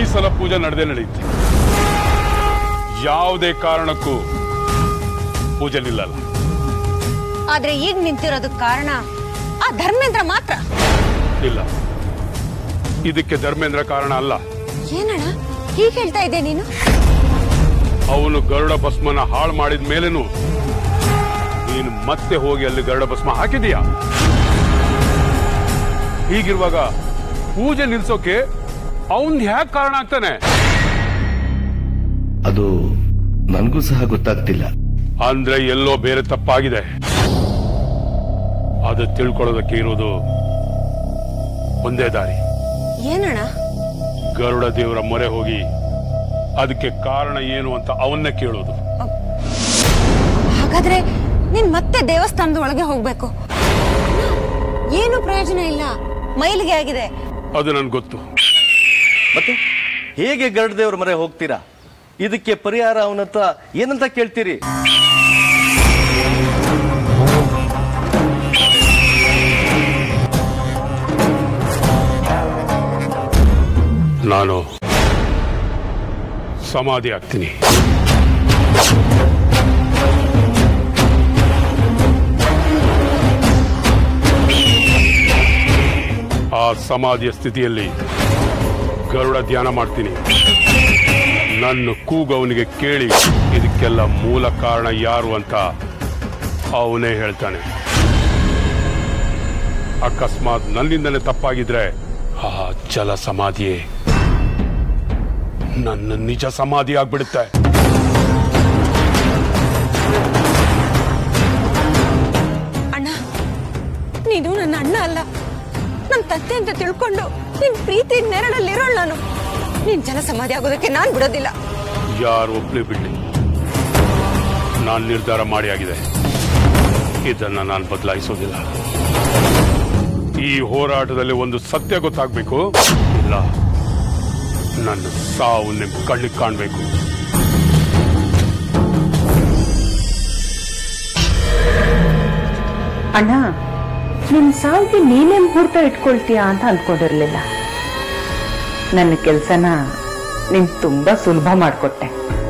ಸಲ ಪೂಜೆ ನಡೆಯುತ್ತೆ. ಯಾವುದೇ ಕಾರಣಕ್ಕೂ ಪೂಜೆ ನಿಲ್ಲಲ್ಲ. ಆದ್ರೆ ಈಗ ನಿಂತಿರೋದಕ್ಕೆ ಕಾರಣ ಆ ಧರ್ಮೇಂದ್ರ ಮಾತ್ರ. ಇಲ್ಲ, ಇದಕ್ಕೆ ಧರ್ಮೇಂದ್ರ ಕಾರಣ ಅಲ್ಲ. ಏನಣ್ಣ ಹೀಗೆ ಹೇಳ್ತಾ ಇದ್ದೆ ನೀನು? ಅವನು ಗರುಡ ಭಸ್ಮನ ಹಾಳು ಮಾಡಿದ ಮೇಲೇನು ನೀನು ಮತ್ತೆ ಹೋಗಿ ಅಲ್ಲಿ ಗರುಡ ಭಸ್ಮ ಹಾಕಿದೀಯಾ? ಹೀಗಿರುವಾಗ ಪೂಜೆ ನಿಲ್ಸೋಕೆ ಅವನ್ ಹ್ಯಾಕ್ ಕಾರಣ ಆಗ್ತಾನೆ? ಅದು ನನಗೂ ಸಹ ಗೊತ್ತಾಗ್ತಿಲ್ಲ. ಅಂದ್ರೆ ಎಲ್ಲೋ ಬೇರೆ ತಪ್ಪಾಗಿದೆ. ಅದು ತಿಳ್ಕೊಳ್ಳೋದಕ್ಕೆ ಇರೋದು ಒಂದೇ ದಾರಿ. ಏನಣ್ಣ? ಗರುಡ ದೇವರ ಮೊರೆ ಹೋಗಿ ಅದಕ್ಕೆ ಕಾರಣ ಏನು ಅಂತ ಅವನ್ನೇ ಕೇಳೋದು. ಹಾಗಾದ್ರೆ ನೀನ್ ಮತ್ತೆ ದೇವಸ್ಥಾನದ ಒಳಗೆ ಹೋಗ್ಬೇಕು. ಏನು ಪ್ರಯೋಜನ ಇಲ್ಲ, ಮೈಲಿಗೆ ಆಗಿದೆ. ಅದು ನನ್ಗೆ ಗೊತ್ತು. ಮತ್ತೆ ಹೇಗೆ ಗರುಡ ದೇವರ ಮೊರೆ ಹೋಗ್ತೀರಾ? ಇದಕ್ಕೆ ಪರಿಹಾರ ಅವನ ಹತ್ರ ಏನಂತ ಕೇಳ್ತೀರಿ? ನಾನು ಸಮಾಧಿ ಆಗ್ತೀನಿ. ಆ ಸಮಾಧಿಯ ಸ್ಥಿತಿಯಲ್ಲಿ ಗರುಡ ಧ್ಯಾನ ಮಾಡ್ತೀನಿ. ನನ್ನ ಕೂಗವನಿಗೆ ಕೇಳಿ ಇದಕ್ಕೆಲ್ಲ ಮೂಲ ಕಾರಣ ಯಾರು ಅಂತ ಅವನೇ ಹೇಳ್ತಾನೆ. ಅಕಸ್ಮಾತ್ ನನ್ನಿಂದನೇ ತಪ್ಪಾಗಿದ್ರೆ ಆ ಜಲ ಸಮಾಧಿಯೇ ನನ್ನ ನಿಜ ಸಮಾಧಿ ಆಗ್ಬಿಡುತ್ತೆ. ಅಣ್ಣ, ನೀನು ನನ್ನ ಅಣ್ಣ ಅಲ್ಲ, ನನ್ನ ತಂದೆ ಅಂತ ತಿಳ್ಕೊಂಡು ನಿನ್ ಪ್ರೀತಿ ನೆರಳಲ್ಲಿರೋಳು ನಾನು. ನೀನ್ ಜಲ ಸಮಾಧಿ ಆಗೋದಕ್ಕೆ ನಾನ್ ಬಿಡೋದಿಲ್ಲ. ಯಾರು ಒಪ್ಲಿ ಬಿಡ್ಲಿ, ನಾನು ನಿರ್ಧಾರ ಮಾಡಿ ಆಗಿದೆ. ಇದನ್ನ ನಾನು ಬದಲಾಯಿಸೋದಿಲ್ಲ. ಈ ಹೋರಾಟದಲ್ಲಿ ಒಂದು ಸತ್ಯ ಗೊತ್ತಾಗ್ಬೇಕು. ಇಲ್ಲ, ನನ್ನ ಸಾವು ನಿಮ್ ಕಣ್ಣಿಗೆ ಕಾಣ್ಬೇಕು. ಅಣ್ಣ, ನಿನ್ ಸಾವಿಗೆ ನೀನೇ ಮುಹೂರ್ತ ಇಟ್ಕೊಳ್ತೀಯಾ ಅಂತ ಅಂದ್ಕೊಂಡಿರ್ಲಿಲ್ಲ. ನನ್ನ ಕೆಲ್ಸನ ನೀನ್ ತುಂಬಾ ಸುಲಭ ಮಾಡ್ಕೊಟ್ಟೆ.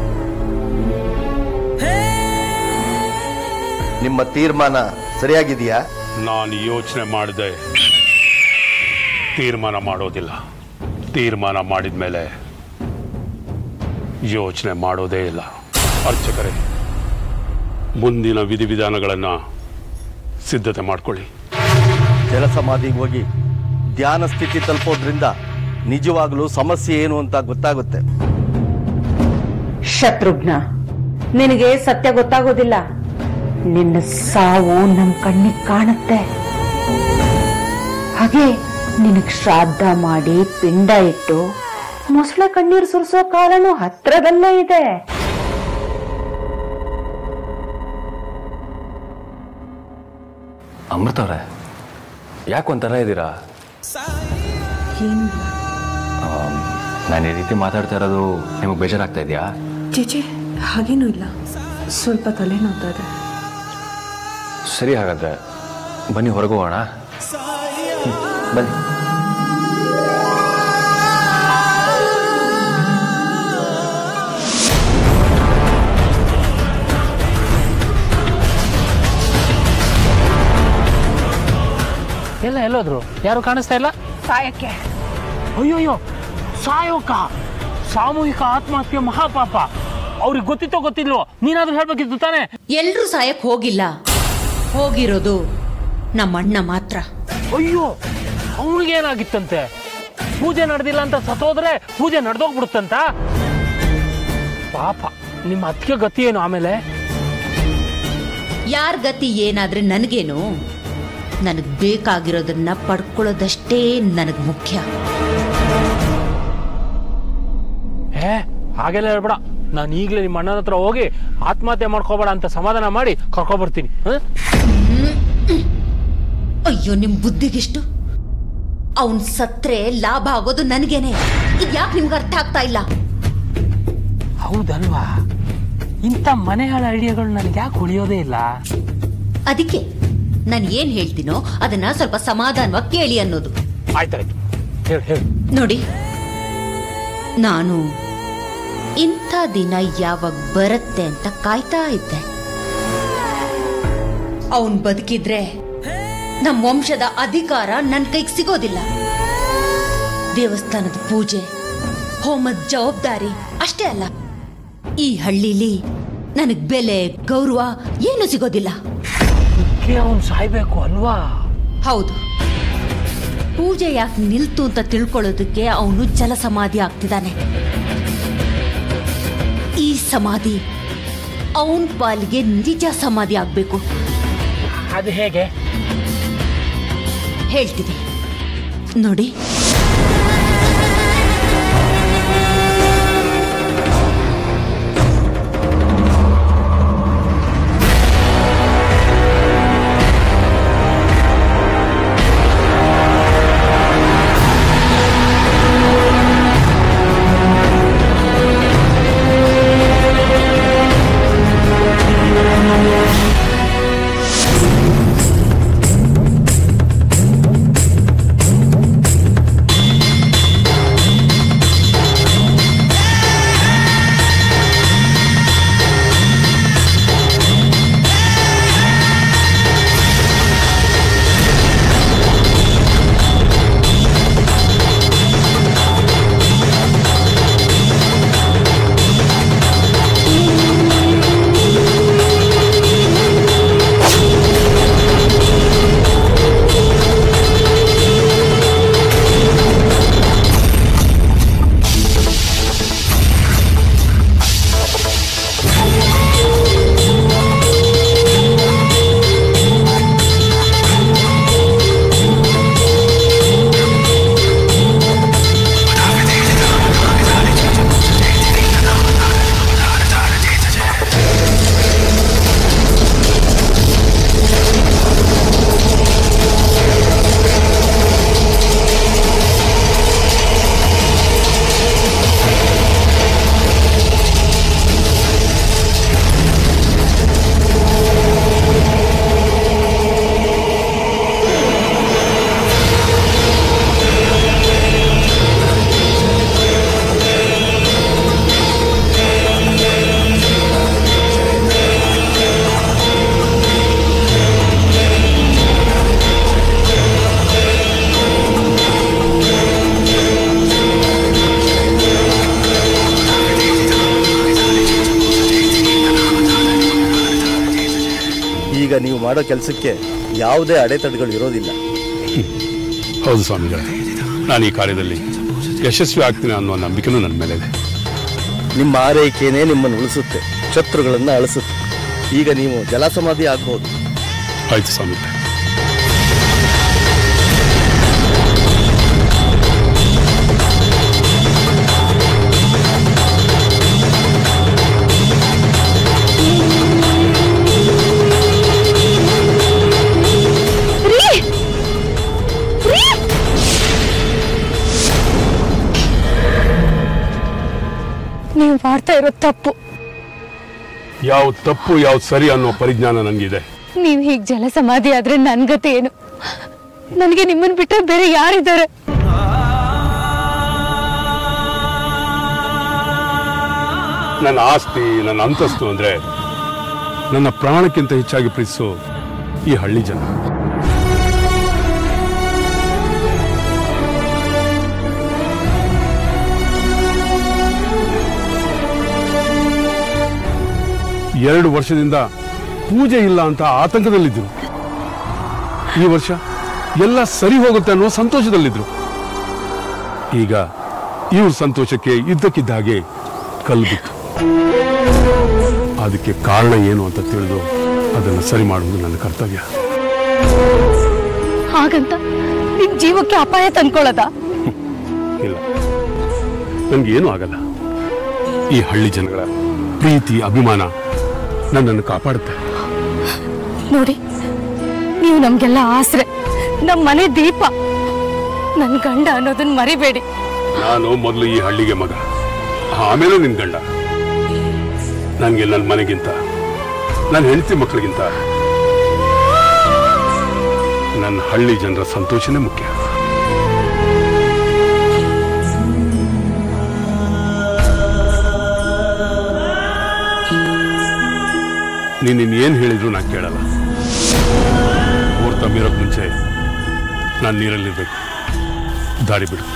ನಿಮ್ಮ ತೀರ್ಮಾನ ಸರಿಯಾಗಿದೆಯಾ? ನಾನು ಯೋಚನೆ ಮಾಡದೆ ತೀರ್ಮಾನ ಮಾಡೋದಿಲ್ಲ. ತೀರ್ಮಾನ ಮಾಡಿದ್ಮೇಲೆ ಯೋಚನೆ ಮಾಡೋದೇ ಇಲ್ಲ. ಅರ್ಚಕರೇ, ಮುಂದಿನ ವಿಧಿವಿಧಾನಗಳನ್ನ ಸಿದ್ಧತೆ ಮಾಡ್ಕೊಳ್ಳಿ. ಜಲಸಮಾಧಿಗೆ ಹೋಗಿ ಧ್ಯಾನ ಸ್ಥಿತಿ ತಲುಪೋದ್ರಿಂದ ನಿಜವಾಗ್ಲೂ ಸಮಸ್ಯೆ ಏನು ಅಂತ ಗೊತ್ತಾಗುತ್ತೆ. ಶತ್ರುಘ್ನ, ನಿನಗೆ ಸತ್ಯ ಗೊತ್ತಾಗೋದಿಲ್ಲ. ನಿನ್ನ ಸಾವು ನಮ್ ಕಣ್ಣಿಗೆ ಕಾಣುತ್ತೆ. ಹಾಗೆ ನಿನಗ್ ಶ್ರಾದ್ದ ಮಾಡಿ ಪಿಂಡ ಇಟ್ಟು ಮೊಸಳೆ ಕಣ್ಣೀರು ಸುರಿಸೋ ಕಾಲನೂ ಹತ್ರದಲ್ಲೇ ಇದೆ. ಅಮೃತ ಅವರೇ, ಯಾಕೊಂಥರ ಇದ್ದೀರಾ? ನಾನು ಈ ರೀತಿ ಮಾತಾಡ್ತಾ ಇರೋದು ನಿಮಗೆ ಬೇಜಾರಾಗ್ತಾ ಇದೆಯಾ? ಚೇಚೆ, ಹಾಗೇನೂ ಇಲ್ಲ, ಸ್ವಲ್ಪ ತಲೆ ನೋಡ್ತಾ ಇದೆ. ಸರಿ, ಹಾಗಾದ್ರೆ ಬನ್ನಿ ಹೊರಗೆ ಹೋಗೋಣ. ಬನ್ನಿ. ಎಲ್ಲೋದ್ರು? ಯಾರು ಕಾಣಿಸ್ತಾ ಇಲ್ಲ. ಸಾಯಕ್ಕೆ. ಅಯ್ಯೋಯ್ಯೋ, ಸಾಯೋಕ? ಸಾಮೂಹಿಕ ಆತ್ಮಹತ್ಯೆ ಮಹಾಪಾಪ. ಅವ್ರಿಗೆ ಗೊತ್ತಿತ್ತೋ ಗೊತ್ತಿಲ್ವೋ, ನೀನಾದ್ರೂ ಹೇಳ್ಬೇಕಿತ್ತು ತಾನೆ. ಎಲ್ರೂ ಸಾಯಕ್ ಹೋಗಿಲ್ಲ, ಹೋಗಿರೋದು ನಮ್ಮಣ್ಣ ಮಾತ್ರ. ಅಯ್ಯೋ, ಅವನಿಗೇನಾಗಿತ್ತಂತೆ? ಪೂಜೆ ನಡೆದಿಲ್ಲ ಅಂತ ಸತ್ತೋದ್ರೆ ಪೂಜೆ ನಡೆದೋಗ್ಬಿಡುತ್ತಂತ. ಪಾಪ, ನಿಮ್ಮ ಅತ್ತಿಗೆ ಗತಿ ಏನು ಆಮೇಲೆ? ಯಾರ್ ಗತಿ ಏನಾದ್ರೆ ನನಗೇನು? ನನಗ್ ಬೇಕಾಗಿರೋದನ್ನ ಪಡ್ಕೊಳ್ಳೋದಷ್ಟೇ ನನಗ್ ಮುಖ್ಯ. ಹಾಗೆಲ್ಲ ಹೇಳ್ಬೇಡ. ನಾನು ಈಗಲೇ ನಿಮ್ಮ ಅಣ್ಣನ ಹತ್ರ ಹೋಗಿ ಆತ್ಮಹತ್ಯೆ ಮಾಡ್ಕೋಬೇಡ ಅಂತ ಸಮಾಧಾನ ಮಾಡಿ ಕರ್ಕೊಬರ್ತೀನಿ. ಅಯ್ಯೋ, ನಿಮ್ ಬುದ್ಧಿಗಿಷ್ಟು? ಅವನ್ ಸತ್ರೆ ಲಾಭ ಆಗೋದು ನನಗೇನೆ. ಇದ್ಯಾಕೆ ನಿಮ್ಗೆ ಅರ್ಥ ಆಗ್ತಾ ಇಲ್ಲ? ಹೌದಲ್ವಾ? ಇಂಥ ಮನೆಗಳ ಐಡಿಯಾಗಳು ನನಗೆ ಯಾಕೆ ಉಳಿಯೋದೇ ಇಲ್ಲ? ಅದಕ್ಕೆ ನಾನು ಏನ್ ಹೇಳ್ತೀನೋ ಅದನ್ನ ಸ್ವಲ್ಪ ಸಮಾಧಾನವಾಗಿ ಕೇಳಿ ಅನ್ನೋದು. ಆಯ್ತಾಯ್ತು, ಹೇಳಿ ಹೇಳಿ. ನೋಡಿ, ನಾನು ಇಂಥ ದಿನ ಯಾವಾಗ ಬರುತ್ತೆ ಅಂತ ಕಾಯ್ತಾ ಇದ್ದೆ. ಅವನ್ ಬದುಕಿದ್ರೆ ನಮ್ಮ ವಂಶದ ಅಧಿಕಾರ ನನ್ನ ಕೈಗೆ ಸಿಗೋದಿಲ್ಲ. ದೇವಸ್ಥಾನದ ಪೂಜೆ, ಹೋಮದ ಜವಾಬ್ದಾರಿ ಅಷ್ಟೇ ಅಲ್ಲ, ಈ ಹಳ್ಳಿಲಿ ನನಗ್ ಬೆಲೆ ಗೌರವ ಏನು ಸಿಗೋದಿಲ್ಲ. ಅವನು ಸಾಯ್ಬೇಕು ಅಲ್ವಾ? ಹೌದು. ಪೂಜೆ ಯಾಕೆ ನಿಲ್ತು ಅಂತ ತಿಳ್ಕೊಳ್ಳೋದಕ್ಕೆ ಅವನು ಜಲಸಮಾಧಿ ಆಗ್ತಿದ್ದಾನೆ. ಈ ಸಮಾಧಿ ಅವನ್ ಪಾಲಿಗೆ ನಿಜ ಸಮಾಧಿ ಆಗ್ಬೇಕು. ಅದು ಹೇಗೆ? ಹೇಳ್ತೀನಿ ನೋಡಿ. ಈಗ ನೀವು ಮಾಡೋ ಕೆಲಸಕ್ಕೆ ಯಾವುದೇ ಅಡೆತಡೆಗಳು ಇರೋದಿಲ್ಲ. ಹೌದು ಸ್ವಾಮಿಗಳೇ, ನಾನು ಈ ಕಾರ್ಯದಲ್ಲಿ ಯಶಸ್ವಿ ಆಗ್ತೀನಿ ಅನ್ನೋ ನಂಬಿಕೆನೂ ನನ್ನ ಮೇಲೆ ಇದೆ. ನಿಮ್ಮ ಆರೈಕೆನೇ ನಿಮ್ಮನ್ನು ಉಳಿಸುತ್ತೆ, ಶತ್ರುಗಳನ್ನು ಅಳಿಸುತ್ತೆ. ಈಗ ನೀವು ಜಲಸಮಾಧಿ ಆಗ್ಬೋದು. ಆಯ್ತು ಸ್ವಾಮಿಗಳೇ. ನೀವು ಮಾಡ್ತಾ ಇರೋ ತಪ್ಪು. ಯಾವ ತಪ್ಪು ಯಾವ ಸರಿ ಅನ್ನೋ ಪರಿಜ್ಞಾನ ನನಗಿದೆ. ನೀವು ಹೀಗೆ ಜಲಸಮಾಧಿ ಆದ್ರೆ ನನ್ ಗತಿ ಏನು? ನನಗೆ ನಿಮ್ಮನ್ನ ಬಿಟ್ಟರೆ ಬೇರೆ ಯಾರಿದ್ದಾರೆ? ನನ್ನ ಆಸ್ತಿ, ನನ್ನ ಅಂತಸ್ತು ಅಂದ್ರೆ ನನ್ನ ಪ್ರಾಣಕ್ಕಿಂತ ಹೆಚ್ಚಾಗಿ ಪ್ರೀತಿಸೋ ಈ ಹಳ್ಳಿ ಜನ. ಎರಡು ವರ್ಷದಿಂದ ಪೂಜೆ ಇಲ್ಲ ಅಂತ ಆತಂಕದಲ್ಲಿದ್ದರು. ಈ ವರ್ಷ ಎಲ್ಲ ಸರಿ ಹೋಗುತ್ತೆ ಅನ್ನೋ ಸಂತೋಷದಲ್ಲಿದ್ರು. ಈಗ ಇವ್ರ ಸಂತೋಷಕ್ಕೆ ಇದ್ದಕ್ಕಿದ್ದ ಹಾಗೆ ಕಲ್ಲು ಬಿತ್ತು. ಅದಕ್ಕೆ ಕಾರಣ ಏನು ಅಂತ ತಿಳಿದು ಅದನ್ನು ಸರಿ ಮಾಡುವುದು ನನ್ನ ಕರ್ತವ್ಯ. ಹಾಗಂತ ನಿಮ್ ಜೀವಕ್ಕೆ ಅಪಾಯ ತಂದ್ಕೊಳ್ಳೋದ? ಇಲ್ಲ, ನನ್ಗೇನು ಆಗಲ್ಲ. ಈ ಹಳ್ಳಿ ಜನಗಳ ಪ್ರೀತಿ ಅಭಿಮಾನ ನನ್ನನ್ನು ಕಾಪಾಡುತ್ತೆ. ನೋಡಿ, ನೀವು ನಮ್ಗೆಲ್ಲ ಆಸರೆ, ನಮ್ಮ ಮನೆ ದೀಪ. ನನ್ ಗಂಡ ಅನ್ನೋದನ್ನ ಮರಿಬೇಡಿ. ನಾನು ಮೊದಲು ಈ ಹಳ್ಳಿಗೆ ಮಗ, ಆಮೇಲೆ ನಿನ್ ಗಂಡ. ನನ್ಗೆ ನನ್ನ ಮನೆಗಿಂತ, ನನ್ನ ಹೆಂಡತಿ ಮಕ್ಕಳಿಗಿಂತ ನನ್ನ ಹಳ್ಳಿ ಜನರ ಸಂತೋಷನೇ ಮುಖ್ಯ. ನೋಡು, ನೀನು ನಮ್ಮ ಮನೆ ದೀಪ. ನನ್ನ ಗಂಡ ಅನ್ನೋದನ್ನ ಮರಿಬೇಡಿ. ನಾನು ಈ ಹಳ್ಳಿಗೆ ಮಗ, ಆಮೇಲೆ ನಿನ್ ಗಂಡ. ನನ್ನ ಹೆಂಡತಿ ಮಕ್ಕಳಿಗಿಂತ ನನ್ನ ಹಳ್ಳಿ ಜನರ ಸಂತೋಷನೇ ಮುಖ್ಯ. ನೀನು ಇನ್ನೇನು ಹೇಳಿದ್ರು ನಾನು ಕೇಳಲ್ಲ. ಊರು ತಮ್ಮಿರೋಕ್ಕೆ ಮುಂಚೆ ನಾನು ನೀರಲ್ಲಿರ್ಬೇಕು. ದಾರಿ ಬಿಡು.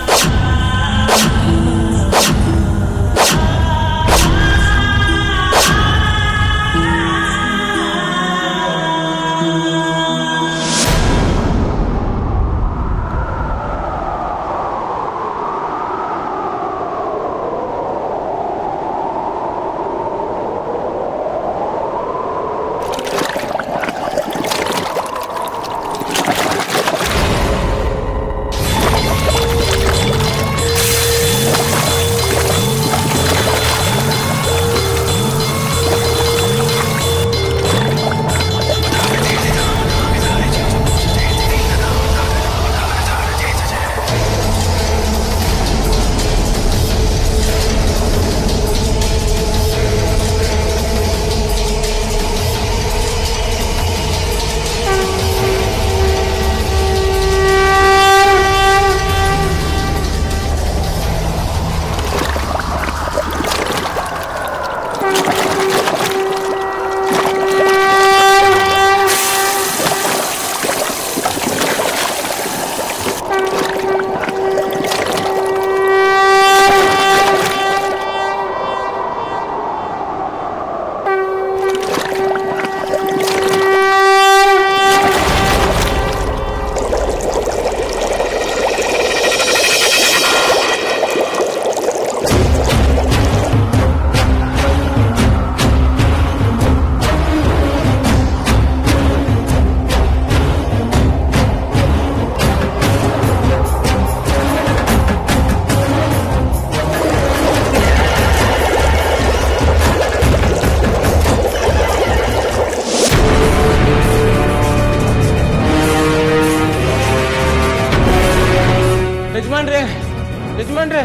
ಯಜಮಾನ್ರೆ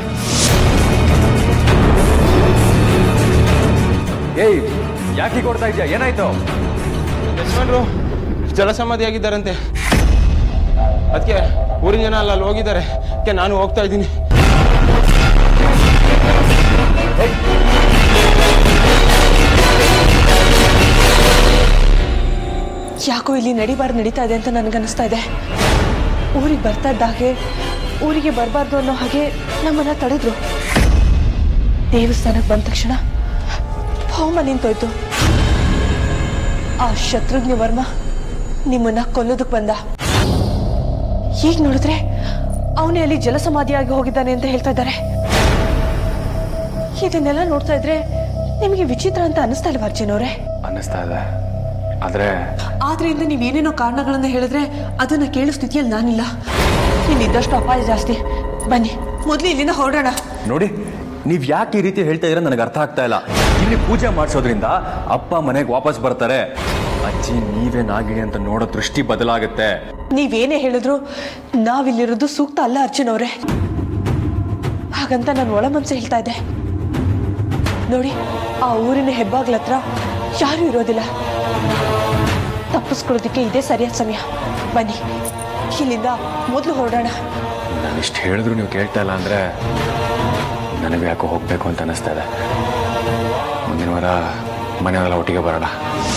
ಏಯ್ ಯಾಕೆ ಕೊಡ್ತಾ ಇದ್ಯಾ? ಏನಾಯ್ತು? ಯಜಮಾನ್ರು ಜಲಸಮಾಧಿ ಆಗಿದ್ದಾರಂತೆ. ಅದಕ್ಕೆ ಊರಿನ ಜನ ಅಲ್ಲಿ ಹೋಗಿದ್ದಾರೆ. ಅದಕ್ಕೆ ನಾನು ಹೋಗ್ತಾ ಇದ್ದೀನಿ. ಯಾಕೋ ಇಲ್ಲಿ ನಡೀತಾ ಇದೆ ಅಂತ ನನಗನ್ನಿಸ್ತಾ ಇದೆ. ಊರಿಗೆ ಬರ್ತಾ ಇದ್ದಾಗೆ ಊರಿಗೆ ಬರಬಾರ್ದು ಅನ್ನೋ ಹಾಗೆ ನಮ್ಮನ್ನ ತಡೆದ್ರು. ದೇವಸ್ಥಾನಕ್ಕೆ ಬಂದ ತಕ್ಷಣ ಹೋಮ ನಿಂತೋಯ್ತು. ಆ ಶತ್ರುಘ್ನ ವರ್ಮ ನಿಮ್ಮನ್ನ ಕೊಲ್ಲೋದಕ್ಕೆ ಬಂದ. ಈಗ ನೋಡಿದ್ರೆ ಅವನೇ ಅಲ್ಲಿ ಜಲಸಮಾಧಿಯಾಗಿ ಹೋಗಿದ್ದಾನೆ ಅಂತ ಹೇಳ್ತಾ ಇದ್ದಾರೆ. ಇದನ್ನೆಲ್ಲ ನೋಡ್ತಾ ಇದ್ರೆ ನಿಮಗೆ ವಿಚಿತ್ರ ಅಂತ ಅನಿಸ್ತಾ ಇಲ್ವಾ ಅರ್ಜುನ್ ಅವರೇ? ಅನ್ನಿಸ್ತಾ ಇದೆ. ಆದ್ರಿಂದ ನೀವೇನೇನೋ ಕಾರಣಗಳನ್ನ ಹೇಳಿದ್ರೆ ಅದನ್ನ ಕೇಳೋ ಸ್ಥಿತಿಯಲ್ಲಿ ನಾನಿಲ್ಲ. ಇಲ್ಲಿದ್ದಷ್ಟು ಅಪಾಯ ಜಾಸ್ತಿ. ಬನ್ನಿ ಮೊದಲು ಇಲ್ಲಿಂದ ಹೊರಡೋಣ. ನೋಡಿ, ನೀವ್ ಯಾಕೆ ಈ ರೀತಿ ಹೇಳ್ತಾ ಇದ್ರೆ ನನಗೆ ಅರ್ಥ ಆಗ್ತಾ ಇಲ್ಲ. ಇಲ್ಲಿ ಪೂಜೆ ಮಾಡಿಸೋದ್ರಿಂದ ಅಪ್ಪ ಮನೆಗೆ ವಾಪಸ್ ಬರ್ತಾರೆ. ಅಜ್ಜಿ ನೀವೇ ನಾಗಿಣಿ ಅಂತ ನೋಡೋ ದೃಷ್ಟಿ ಬದಲಾಗುತ್ತೆ. ನೀವೇನೇ ಹೇಳಿದ್ರು ನಾವಿಲ್ಲಿರೋದು ಸೂಕ್ತ ಅಲ್ಲ ಅರ್ಜುನ್ ಅವರೇ. ಹಾಗಂತ ನಾನು ಒಳ ಮನಸ್ಸು ಹೇಳ್ತಾ ಇದ್ದೆ. ನೋಡಿ, ಆ ಊರಿನ ಹೆಬ್ಬಾಗ್ಲ ಹತ್ರ ಯಾರು ಇರೋದಿಲ್ಲ. ತಪ್ಪಿಸ್ಕೊಳ್ಳೋದಕ್ಕೆ ಇದೇ ಸರಿಯಾದ ಸಮಯ. ಬನ್ನಿ ಇಲ್ಲಿಂದ ಮೊದಲು ಹೊರಡೋಣ. ನಾನು ಇಷ್ಟು ಹೇಳಿದ್ರು ನೀವು ಕೇಳ್ತಾ ಇಲ್ಲ ಅಂದ್ರೆ ನನಗೆ ಯಾಕೋ ಹೋಗ್ಬೇಕು ಅಂತ ಅನಿಸ್ತಾ ಇದೆ. ಮುಂದಿನ ವಾರ ಮನೆಯವರೆಲ್ಲ ಒಟ್ಟಿಗೆ ಬರೋಣ.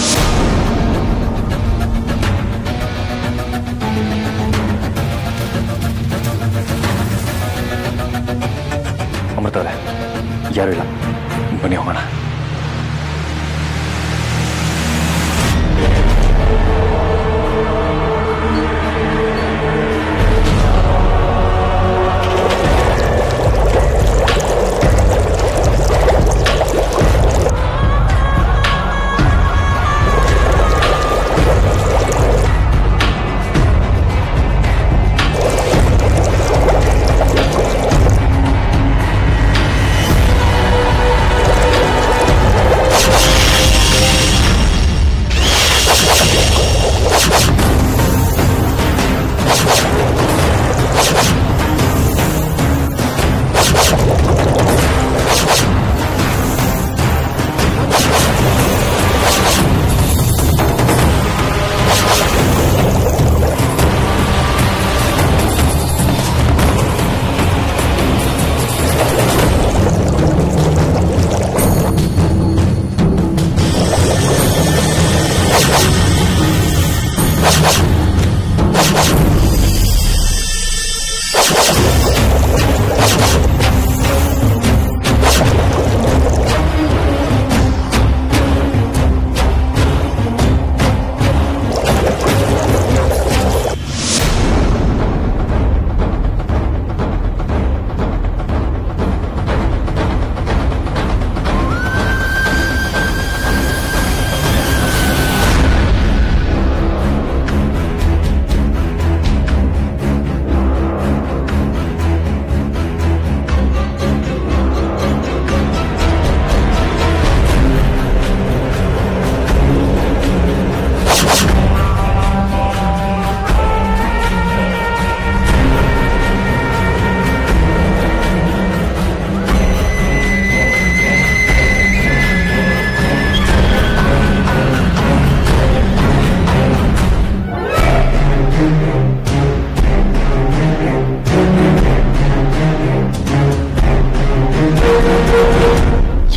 ಅಮೃತವ್ರೆ, ಯಾರು ಇಲ್ಲ, ಬನ್ನಿ ಹೋಗೋಣ.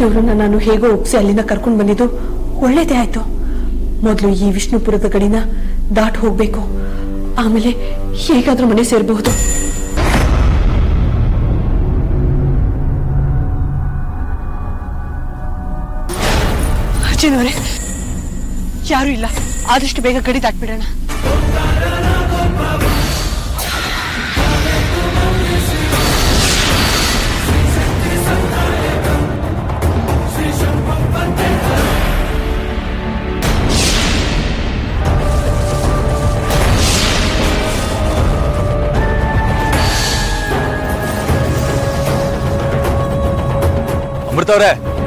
ಇವ್ರನ್ನ ನಾನು ಹೇಗೋ ಒಪ್ಸಿ ಅಲ್ಲಿಂದ ಕರ್ಕೊಂಡು ಬಂದಿದ್ದು ಒಳ್ಳೇದೇ ಆಯ್ತು. ಮೊದಲು ಈ ವಿಷ್ಣುಪುರದ ಗಡಿನ ದಾಟ್ ಹೋಗ್ಬೇಕು, ಆಮೇಲೆ ಹೇಗಾದ್ರೂ ಮನೆ ಸೇರಬಹುದು. ಅರ್ಜುನವರೇ, ಯಾರು ಇಲ್ಲ, ಆದಷ್ಟು ಬೇಗ ಗಡಿ ದಾಟ್ಬಿಡೋಣ. ಅಮೃತವ್ರೆ,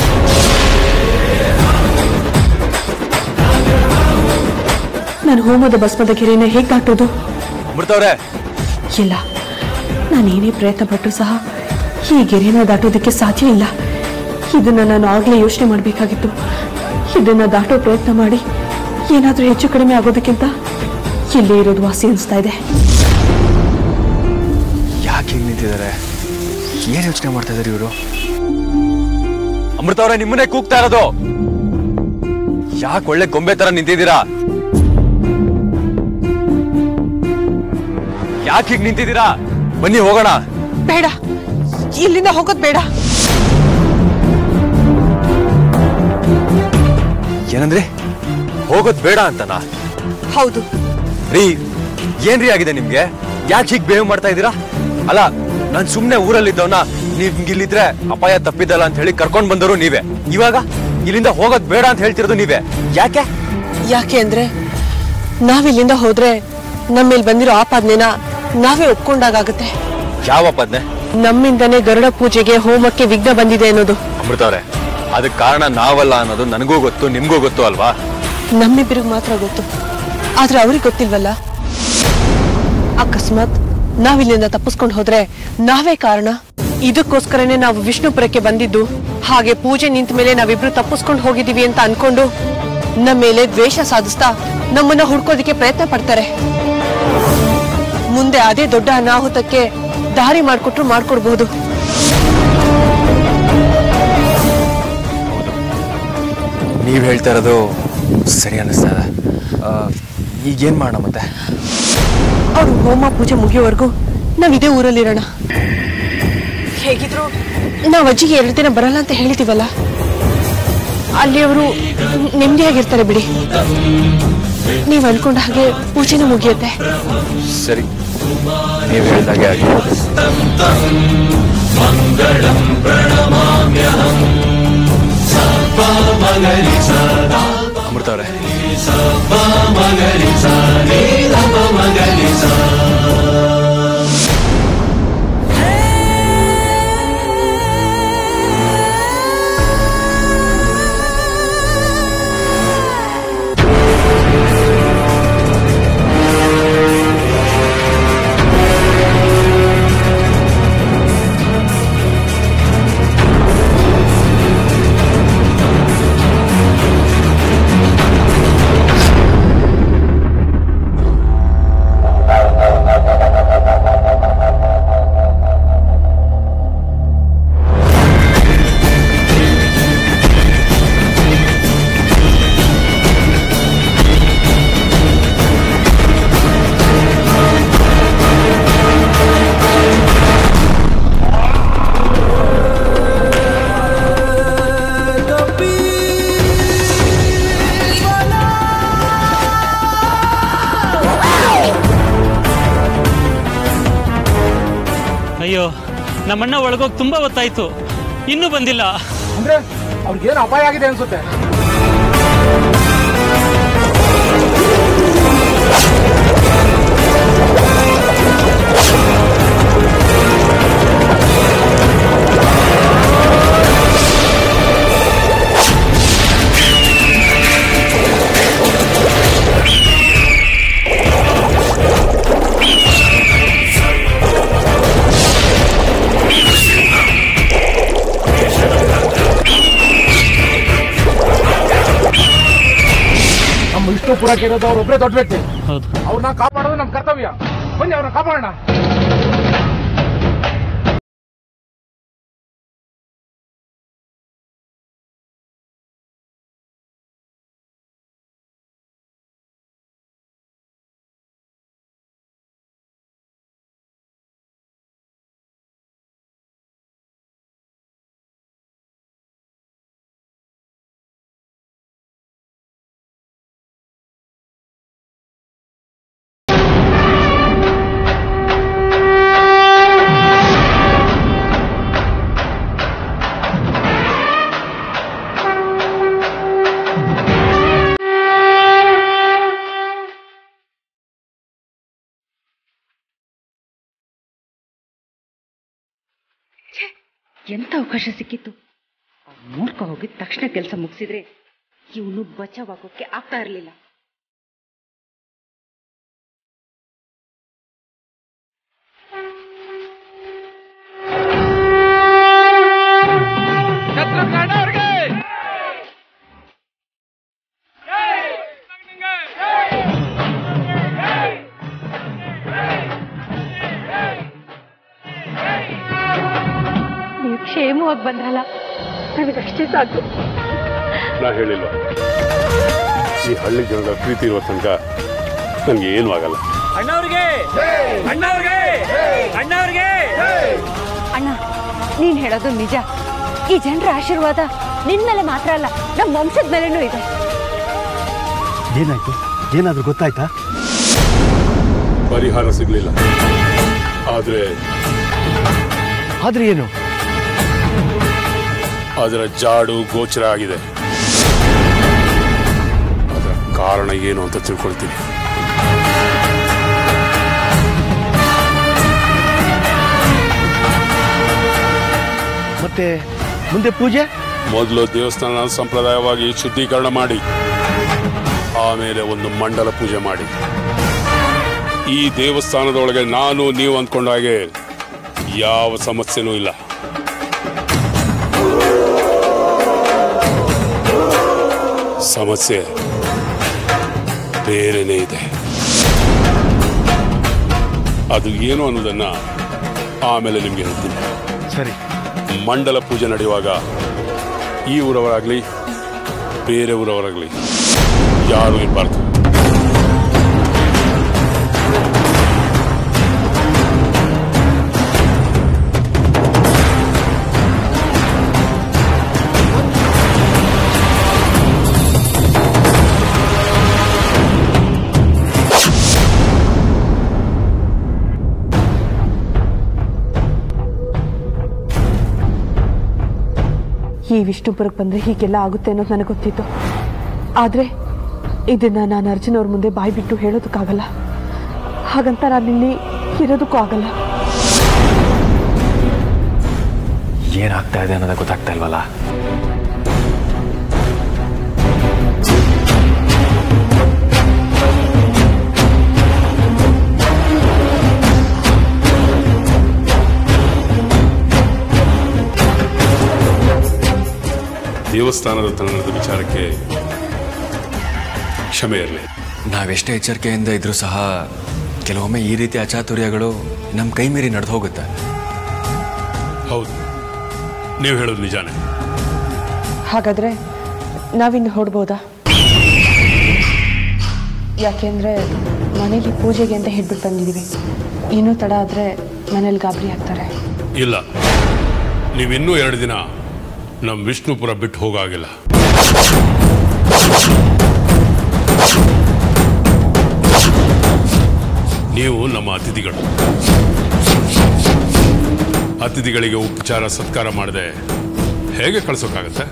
ನಾನು ಹೋಮದ ಭಸ್ಮದ ಗೆರೆನ ಹೇಗೆ ದಾಟೋದು? ಅಮೃತವ್ರೆ, ಇಲ್ಲ, ನಾನೇನೇ ಪ್ರಯತ್ನ ಪಟ್ಟರು ಸಹ ಈ ಗೆರೆನ ದಾಟೋದಕ್ಕೆ ಸಾಧ್ಯ ಇಲ್ಲ. ಇದನ್ನ ನಾನು ಆಗ್ಲೇ ಯೋಚನೆ ಮಾಡಬೇಕಾಗಿತ್ತು. ಇದನ್ನ ದಾಟೋ ಪ್ರಯತ್ನ ಮಾಡಿ ಏನಾದ್ರೂ ಹೆಚ್ಚು ಕಡಿಮೆ ಆಗೋದಕ್ಕಿಂತ ಇಲ್ಲೇ ಇರೋದು ವಾಸಿ ಅನಿಸ್ತಾ ಇದೆ. ಯಾಕೆ ಹೀಗೆ ನಿಂತಿದ್ದಾರೆ? ಏನ್ ಯೋಚನೆ ಮಾಡ್ತಾ ಇದಾರೆ ಇವರು? ಅಮೃತವ್ರೆ, ನಿಮ್ಮನ್ನೇ ಕೂಗ್ತಾ ಇರೋದು. ಯಾಕೆ ಒಳ್ಳೆ ಗೊಂಬೆ ತರ ನಿಂತಿದ್ದೀರಾ? ಯಾಕೆ ಹೀಗೆ ನಿಂತಿದ್ದೀರಾ? ಬನ್ನಿ ಹೋಗೋಣ. ಬೇಡ, ಇಲ್ಲಿಂದ ಹೋಗೋದು ಬೇಡ. ಏನಂದ್ರೆ ಹೋಗೋದ್ ಬೇಡ ಅಂತನಾ? ಹೌದು ರೀ, ಏನ್ರಿ ಆಗಿದೆ ನಿಮ್ಗೆ? ಯಾಕೆ ಹೀಗೆ ಬೇವ್ ಮಾಡ್ತಾ ಇದ್ದೀರಾ? ಅಲ್ಲ, ನಾನ್ ಸುಮ್ನೆ ಊರಲ್ಲಿದ್ದವನ ನೀವ್ ಇಲ್ಲಿದ್ರೆ ಅಪಾಯ ತಪ್ಪಿದಲ್ಲ ಅಂತ ಹೇಳಿ ಕರ್ಕೊಂಡ್ ಬಂದರು ನೀವೇ. ಇವಾಗ ಇಲ್ಲಿಂದ ಹೋಗೋದ್ ಬೇಡ ಅಂತ ಹೇಳ್ತಿರೋದು ನೀವೇ. ಯಾಕೆ? ಯಾಕೆ ಅಂದ್ರೆ ನಾವಿಲ್ಲಿಂದ ಹೋದ್ರೆ ನಮ್ಮೇಲ್ ಬಂದಿರೋ ಆಪಾದನೆನ ನಾವೇ ಒಪ್ಕೊಂಡಾಗತ್ತೆ. ಯಾವ ಆಪಾದನೆ? ನಮ್ಮಿಂದನೇ ಗರುಡ ಪೂಜೆಗೆ ಹೋಮಕ್ಕೆ ವಿಘ್ನ ಬಂದಿದೆ ಅನ್ನೋದು. ಅಮೃತವ್ರೆ, ಅದಕ್ಕೆ ಕಾರಣ ನಾವಲ್ಲ ಅನ್ನೋದು ನನಗೂ ಗೊತ್ತು, ನಿಮ್ಗೂ ಗೊತ್ತು ಅಲ್ವಾ? ನಮ್ಮಿಬ್ಬರಿಗೆ ಮಾತ್ರ ಗೊತ್ತು, ಆದ್ರೆ ಅವ್ರಿಗೆ ಗೊತ್ತಿಲ್ವಲ್ಲ. ಅಕಸ್ಮಾತ್ ನಾವಿಲ್ಲಿಂದ ತಪ್ಪಿಸ್ಕೊಂಡು ಹೋದ್ರೆ ನಾವೇ ಕಾರಣ. ಇದಕ್ಕೋಸ್ಕರನೇ ನಾವು ವಿಷ್ಣುಪುರಕ್ಕೆ ಬಂದಿದ್ದು. ಹಾಗೆ ಪೂಜೆ ನಿಂತ ಮೇಲೆ ನಾವಿಬ್ರು ತಪ್ಪಿಸ್ಕೊಂಡು ಹೋಗಿದೀವಿ ಅಂತ ಅನ್ಕೊಂಡು ನಮ್ಮ ಮೇಲೆ ದ್ವೇಷ ಸಾಧಿಸ್ತಾ ನಮ್ಮನ್ನ ಹುಡ್ಕೋದಿಕ್ಕೆ ಪ್ರಯತ್ನ ಪಡ್ತಾರೆ. ಮುಂದೆ ಅದೇ ದೊಡ್ಡ ಅನಾಹುತಕ್ಕೆ ದಾರಿ ಮಾಡ್ಕೊಟ್ರು ಮಾಡ್ಕೊಡ್ಬಹುದು. ನೀವ್ ಹೇಳ್ತಾ ಇರೋದು ಸರಿ ಅನ್ನಿಸ್ತಾ ಇದೆ. ಈಗೇನ್ ಮಾಡೋಣ ಮತ್ತೆ? ಅವ್ರು ಹೋಮ ಪೂಜೆ ಮುಗಿಯೋವರೆಗೂ ನಾವ್ ಇದೇ ಊರಲ್ಲಿರೋಣ. ಹೇಗಿದ್ರು ನಾವ್ ಅಜ್ಜಿಗೆ 2 ದಿನ ಬರಲ್ಲ ಅಂತ ಹೇಳಿದೀವಲ್ಲ, ಅಲ್ಲಿ ಅವರು ನೆಮ್ಮದಿಯಾಗಿರ್ತಾರೆ ಬಿಡಿ. ನೀವ್ ಅನ್ಕೊಂಡ ಹಾಗೆ ಪೂಜೆನೂ ಮುಗಿಯುತ್ತೆ. ಸರಿ, ನೀವ್ ಹೇಳಿದಾಗೆ ಆಗಿ. ಅಮೃತವ್ರೆ, ಅಯ್ಯೋ, ನಮ್ಮಣ್ಣ ಒಳಗೋಗಿ ತುಂಬಾ ಹೊತ್ತಾಯ್ತು, ಇನ್ನೂ ಬಂದಿಲ್ಲ. ಅಂದ್ರೆ ಅವ್ರಿಗೇನು ಅಪಾಯ ಆಗಿದೆ ಅನ್ಸುತ್ತೆ. ವಿಷ್ಣುಪುರಕ್ಕೆ ಇರೋದು ಅವ್ರೊಬ್ಬರೇ ದೊಡ್ಡ ವ್ಯಕ್ತಿ. ಅವ್ರನ್ನ ಕಾಪಾಡೋದು ನಮ್ಮ ಕರ್ತವ್ಯ. ಬನ್ನಿ, ಅವ್ರನ್ನ ಕಾಪಾಡೋಣ. ಎಂತ ಅವಕಾಶ ಸಿಕ್ಕಿತ್ತು. ಮೂರ್ಖ ಹೋಗಿದ ತಕ್ಷಣ ಕೆಲಸ ಮುಗಿಸಿದ್ರೆ ಇವನು ಬಚಾವಾಗೋಕೆ ಆಗ್ತಾ ಇರಲಿಲ್ಲ. ನೀವು ಕ್ಷೇಮವಾಗಿ ಬಂದ್ರಲ್ಲ, ನನಗಷ್ಟೇ ಸಾಕು. ನಾ ಹೇಳಿಲ್ವ, ಈ ಹಳ್ಳಿ ಜನರ ಪ್ರೀತಿ ಇರುವ ತನಕ ನನಗೆ ಏನೂ ಆಗಲ್ಲ. ಅಣ್ಣ, ನೀನ್ ಹೇಳೋದು ನಿಜ. ಈ ಜನರ ಆಶೀರ್ವಾದ ನಿನ್ ಮೇಲೆ ಮಾತ್ರ ಅಲ್ಲ, ನಮ್ಮ ವಂಶದ ಮೇಲೇನೂ ಇದೆ. ಏನಾಯ್ತು? ಏನಾದ್ರೂ ಗೊತ್ತಾಯ್ತಾ? ಪರಿಹಾರ ಸಿಗ್ಲಿಲ್ಲ. ಆದ್ರೆ ಏನು? ಅದರ ಜಾಡು ಗೋಚರ ಆಗಿದೆ. ಅದರ ಕಾರಣ ಏನು ಅಂತ ತಿಳ್ಕೊಳ್ತೀನಿ. ಮತ್ತೆ ಮುಂದೆ ಪೂಜೆ? ಮೊದಲು ದೇವಸ್ಥಾನ ಸಂಪ್ರದಾಯವಾಗಿ ಶುದ್ಧೀಕರಣ ಮಾಡಿ, ಆಮೇಲೆ ಒಂದು ಮಂಡಲ ಪೂಜೆ ಮಾಡಿ. ಈ ದೇವಸ್ಥಾನದೊಳಗೆ ನಾನು ನೀವು ಅಂದ್ಕೊಂಡ ಹಾಗೆ ಯಾವ ಸಮಸ್ಯೆನೂ ಇಲ್ಲ. ಸಮಸ್ಯೆ ಬೇರೆನೇ ಇದೆ. ಅದು ಏನು ಅನ್ನೋದನ್ನ ಆಮೇಲೆ ನಿಮ್ಗೆ ಹೇಳ್ತೀನಿ. ಸರಿ. ಮಂಡಲ ಪೂಜೆ ನಡೆಯುವಾಗ ಈ ಊರವರಾಗ್ಲಿ ಬೇರೆ ಊರವರಾಗ್ಲಿ ಯಾರು ಇರಬಾರ್ದು. ಈ ವಿಷ್ಣುಪುರಕ್ಕೆ ಬಂದರೆ ಹೀಗೆಲ್ಲ ಆಗುತ್ತೆ ಅನ್ನೋದು ನನಗೆ ಗೊತ್ತಿತ್ತು. ಆದರೆ ಇದನ್ನು ನಾನು ಅರ್ಜುನ್ ಅವ್ರ ಮುಂದೆ ಬಾಯಿ ಬಿಟ್ಟು ಹೇಳೋದಕ್ಕಾಗಲ್ಲ. ಹಾಗಂತ ನಾನು ಇಲ್ಲಿ ಇರೋದಕ್ಕೂ ಆಗಲ್ಲ. ಏನಾಗ್ತಾ ಇದೆ ಅನ್ನೋದು ಗೊತ್ತಾಗ್ತಾ ಇಲ್ವಲ್ಲ. ದೇವಸ್ಥಾನದ ತನದ ವಿಚಾರಕ್ಕೆ ಕ್ಷಮೆ ಇರಲಿ. ನಾವೆಷ್ಟೇ ಎಚ್ಚರಿಕೆಯಿಂದ ಇದ್ರೂ ಸಹ ಕೆಲವೊಮ್ಮೆ ಈ ರೀತಿ ಅಚಾತುರ್ಯಗಳು ನಮ್ಮ ಕೈ ಮೀರಿ ನಡೆದು ಹೋಗುತ್ತೆ. ಹೌದು, ನೀವು ಹೇಳೋದು ನಿಜಾನೇ. ಹಾಗಾದರೆ ನಾವಿನ್ನು ಹೊರಡ್ಬೋದಾ? ಯಾಕೆಂದರೆ ಮನೇಲಿ ಪೂಜೆಗೆ ಅಂತ ಹೇಳ್ಬಿಟ್ಟು ಬಂದಿದ್ದೀವಿ. ಇನ್ನೂ ತಡ ಆದರೆ ಮನೇಲಿ ಗಾಬರಿ ಆಗ್ತಾರೆ. ಇಲ್ಲ, ನೀವಿನ್ನೂ 2 ದಿನ ನಮ್ಮ ವಿಷ್ಣುಪುರ ಬಿಟ್ಟು ಹೋಗಾಗಿಲ್ಲ. ನೀವು ನಮ್ಮ ಅತಿಥಿಗಳು. ಅತಿಥಿಗಳಿಗೆ ಉಪಚಾರ ಸತ್ಕಾರ ಮಾಡದೆ ಹೇಗೆ ಕಳಿಸೋಕ್ಕಾಗತ್ತೆ?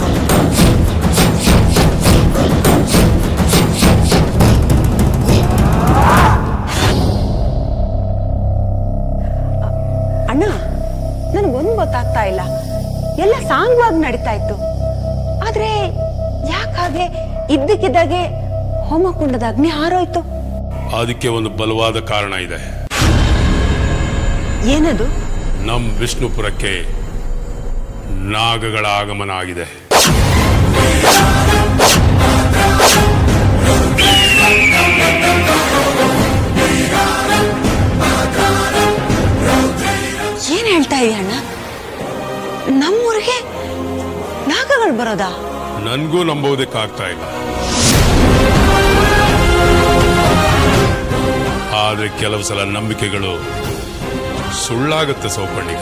ಅಣ್ಣ, ನನಗೊಂದು ಗೊತ್ತಾಗ್ತಾ ಇಲ್ಲ. ಎಲ್ಲ ಸಾಂಗವಾಗಿ ನಡೀತಾ ಇತ್ತು. ಆದ್ರೆ ಯಾಕಾಗೆ ಇದ್ದಕ್ಕಿದ್ದಾಗೆ ಹೋಮಕುಂಡದ ಅಗ್ನಿ ಹಾರೋಯ್ತು? ಅದಕ್ಕೆ ಒಂದು ಬಲವಾದ ಕಾರಣ ಇದೆ. ಏನದು? ನಮ್ಮ ವಿಷ್ಣುಪುರಕ್ಕೆ ನಾಗಗಳ ಆಗಮನ ಆಗಿದೆ. ಏನ್ ಹೇಳ್ತಾ ಇದೀಯ ಅಣ್ಣ? ನಮ್ಮೂರಿಗೆ ನಾಗಗಳು ಬರೋದಾ? ನನ್ಗೂ ನಂಬೋದಕ್ಕಾಗ್ತಾ ಇಲ್ಲ. ಆದ್ರೆ ಕೆಲವು ಸಲ ನಂಬಿಕೆಗಳು ಸುಳ್ಳಾಗುತ್ತೆ ಸೌಪರ್ಣಿಕ.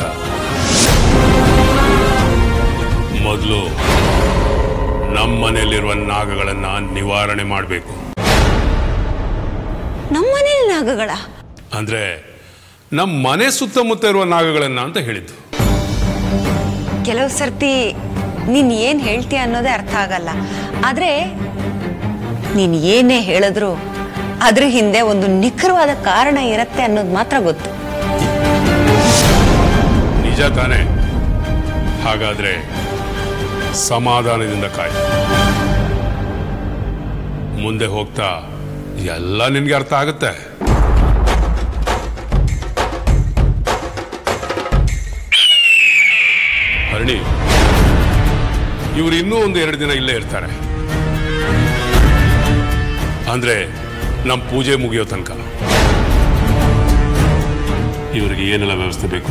ಮೊದಲು ನಮ್ಮನೆಯಲ್ಲಿರುವ ನಾಗಗಳನ್ನ ನಿವಾರಣೆ ಮಾಡಬೇಕು. ನಮ್ಮನೇಲಿ ನಾಗಗಳ ಅಂದ್ರೆ ನಮ್ಮ ಮನೆ ಸುತ್ತಮುತ್ತ ಇರುವ ನಾಗಗಳನ್ನ ಅಂತ ಹೇಳಿದ್ದು. ಕೆಲವು ಸರ್ತಿ ನೀನ್ ಏನ್ ಹೇಳ್ತೀಯ ಅನ್ನೋದೇ ಅರ್ಥ ಆಗಲ್ಲ. ಆದ್ರೆ ನೀನ್ ಏನೇ ಹೇಳಿದ್ರು ಅದ್ರ ಹಿಂದೆ ಒಂದು ನಿಖರವಾದ ಕಾರಣ ಇರತ್ತೆ ಅನ್ನೋದು ಮಾತ್ರ ಗೊತ್ತು. ನಿಜ ತಾನೆ? ಹಾಗಾದ್ರೆ ಸಮಾಧಾನದಿಂದ ಕಾಯಿ. ಮುಂದೆ ಹೋಗ್ತಾ ಎಲ್ಲ ನಿನ್ಗೆ ಅರ್ಥ ಆಗುತ್ತೆ. ಹರಣಿ, ಇವರು ಇನ್ನೂ 1-2 ದಿನ ಇಲ್ಲೇ ಇರ್ತಾರೆ. ಅಂದ್ರೆ ನಮ್ಮ ಪೂಜೆ ಮುಗಿಯೋ ತನಕ ಇವರಿಗೆ ಏನೆಲ್ಲ ವ್ಯವಸ್ಥೆ ಬೇಕು,